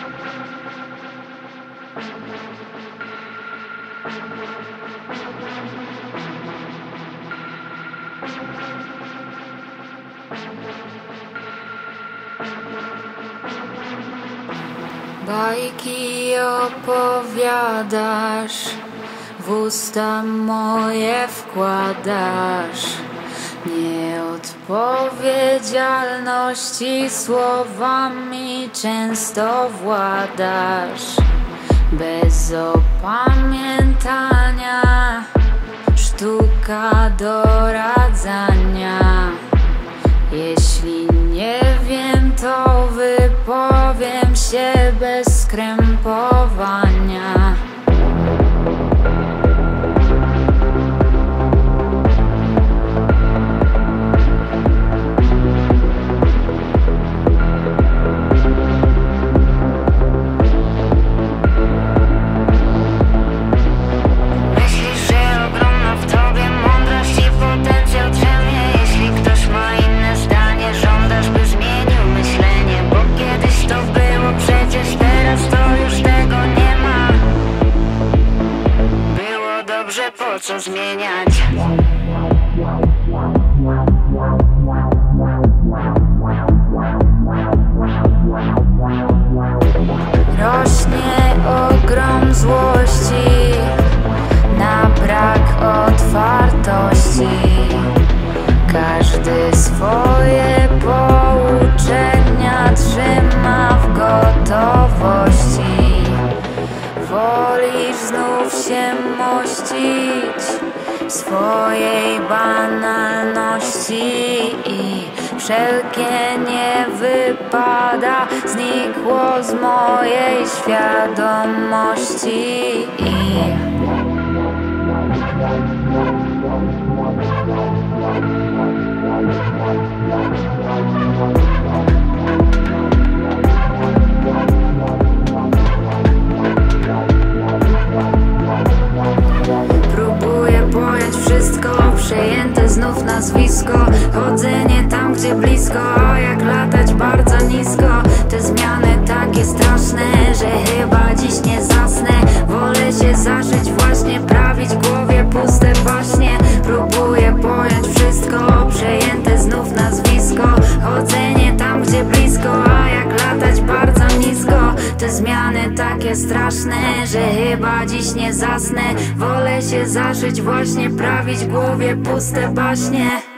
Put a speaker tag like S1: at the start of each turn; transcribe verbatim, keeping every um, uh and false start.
S1: Bajki opowiadasz, w usta moje wkładasz, nieodpowiedzialności słowami często władasz. Bez opamiętania, sztuka doradzania. Jeśli nie wiem, to wypowiem się bez skrępowania. Po co zmieniać? Rośnie ogrom złości na brak otwartości. Każdy swoje pouczenia trzyma w gotowości. Wolisz znów się mościć w swojej banalności i wszelkie nie wypada znikło z mojej świadomości. Przejęte znów nazwisko, chodzenie tam gdzie blisko, a jak latać bardzo nisko. Te zmiany takie straszne, że chyba dziś nie zasnę. Wolę się zaszyć właśnie, prawić w głowie puste baśnie. Próbuję pojąć wszystko, przejęte znów nazwisko, chodzenie tam gdzie blisko, a jak latać bardzo nisko. Te zmiany takie straszne, że chyba dziś nie zasnę. Wolę się zaszyć właśnie, prawić w głowie puste baśnie.